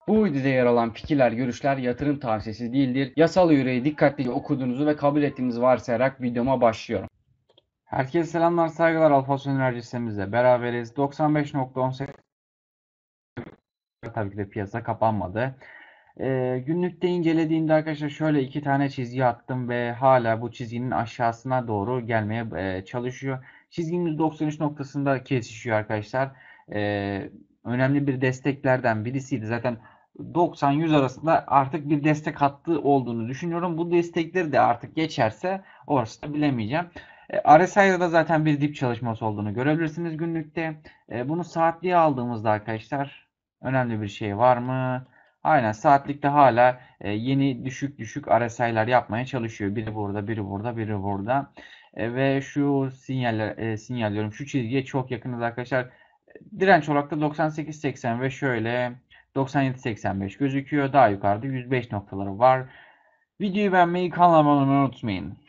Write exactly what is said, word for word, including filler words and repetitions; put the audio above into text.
Bu videoda yer alan fikirler, görüşler yatırım tavsiyesi değildir. Yasal yüreği dikkatlice okuduğunuzu ve kabul ettiğinizi varsayarak videoma başlıyorum. Herkese selamlar, saygılar. Alfa Son Enerji sitemizle beraberiz. doksan beş nokta on sekiz tabii ki de piyasa kapanmadı. Ee, günlükte incelediğimde arkadaşlar şöyle iki tane çizgi attım ve hala bu çizginin aşağısına doğru gelmeye e, çalışıyor. Çizgimiz doksan üç noktasında kesişiyor arkadaşlar. Ee, önemli bir desteklerden birisiydi. Zaten doksan yüz arasında artık bir destek hattı olduğunu düşünüyorum. Bu destekleri de artık geçerse orası da bilemeyeceğim. E, R S I'da da zaten bir dip çalışması olduğunu görebilirsiniz günlükte. E, bunu saatliğe aldığımızda arkadaşlar önemli bir şey var mı? Aynen saatlikte hala e, yeni düşük düşük R S I'lar yapmaya çalışıyor. Biri burada, biri burada, biri burada. E, ve şu sinyaller, e, sinyal diyorum, şu çizgiye çok yakınız arkadaşlar. Direnç olarak da doksan sekiz seksen ve şöyle doksan yedi seksen beş gözüküyor. Daha yukarıda yüz beş noktaları var. Videoyu beğenmeyi, kanalıma abone olmayı unutmayın.